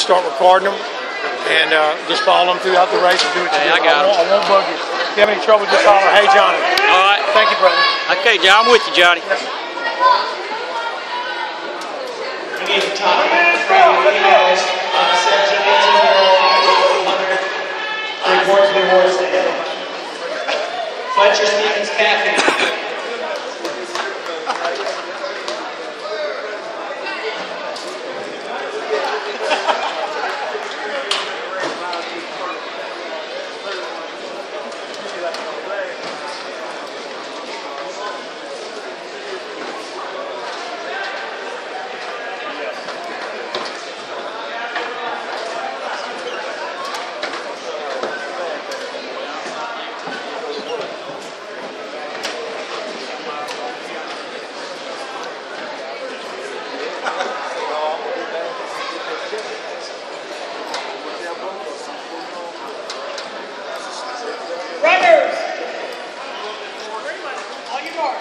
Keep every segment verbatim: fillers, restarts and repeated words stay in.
just start recording them and uh, just follow them throughout the race and do what you hey, do. I got I won't, I won't bug you. If you have any trouble, just holler, hey, Johnny. All right. Thank you, brother. Okay, John, I'm with you, Johnny. Yes. We need to talk from emails on the seventeen, eighteen-year-old one hundred report to the awards today. Fletcher Stevens Caffey. Runners! On your mark.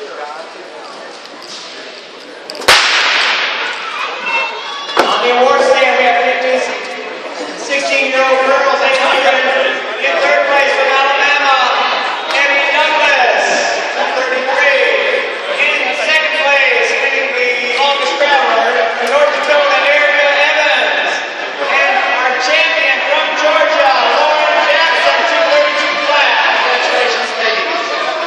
On the award stand, we have fifteen, sixteen-year-old girls, eight hundred. In third place from Alabama, Emmy Douglas, thirty-three. In second place, winning the longest traveler, from North Dakota, Erica Evans. And our champion from Georgia, Lauren Jackson, two thirty-two flat. Congratulations, ladies.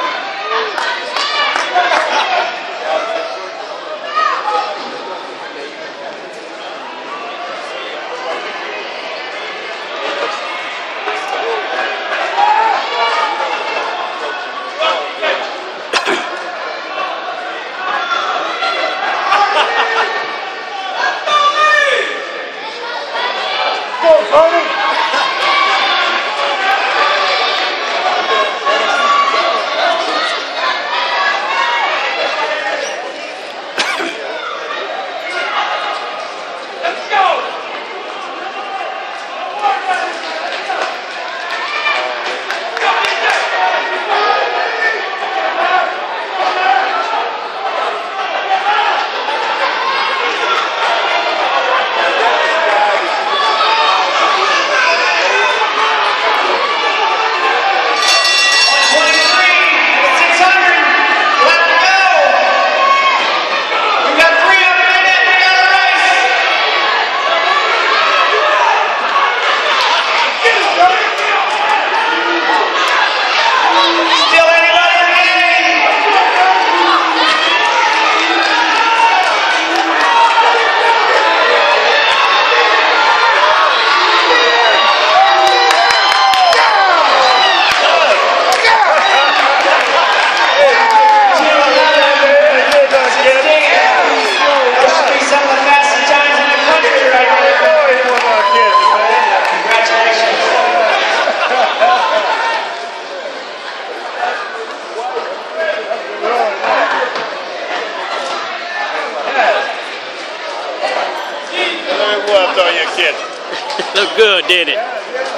Looked good, didn't it?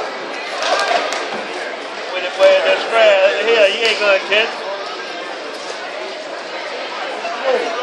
With it wearing that spread, here, you ain't gonna catch.